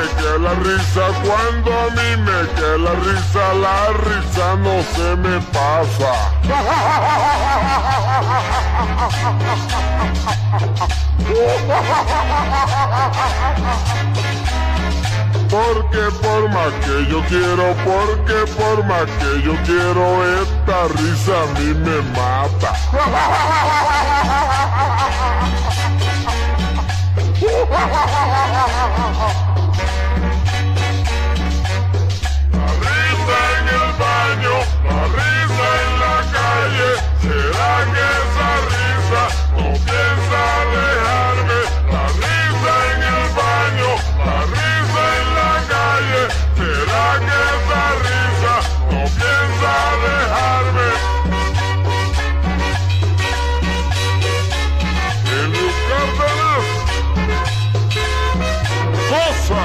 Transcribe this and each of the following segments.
queda la risa, cuando a mí me queda la risa no se me pasa. Porque por más que yo quiero, porque por más que yo quiero, esta risa a mí me mata. La risa en el baño, la risa en la calle, ¿será que esa risa no piensa dejarme? La risa en el baño, la risa en la calle, ¿será que esa risa no piensa dejarme? El Cárdenas, cosa.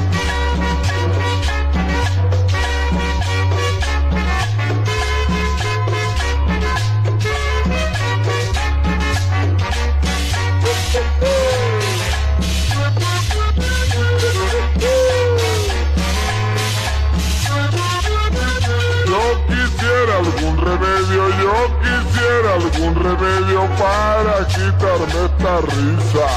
Yo quisiera algún remedio para quitarme esta risa.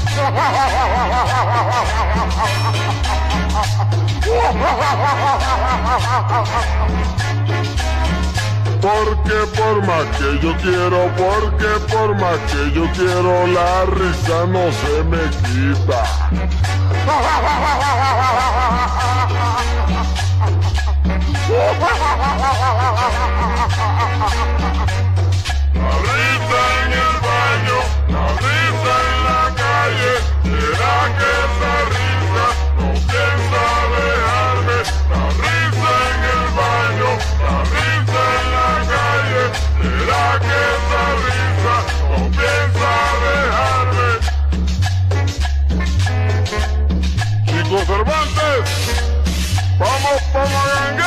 Porque por más que yo quiero, porque por más que yo quiero, la risa no se me quita. La risa en el baño, la risa en la calle, ¿será que esa risa no piensa dejarme? La risa en el baño, la risa en la calle, ¿será que esa risa no piensa dejarme? Chicos Cervantes, vamos para Magangué.